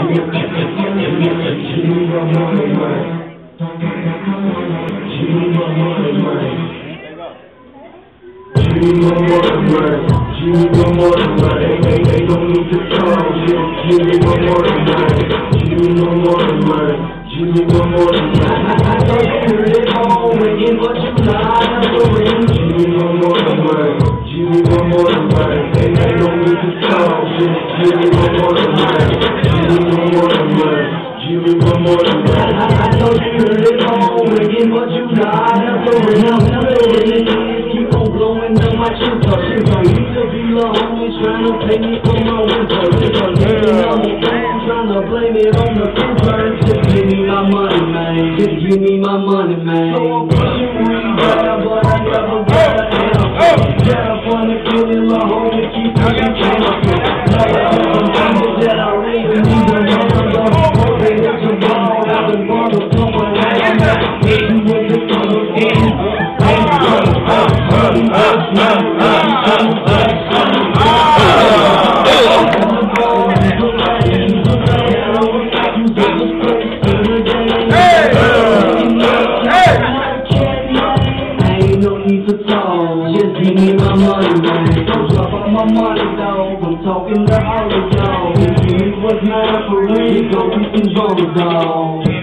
Talking to all of y'all. If you was mad for real, go we can roll, dog.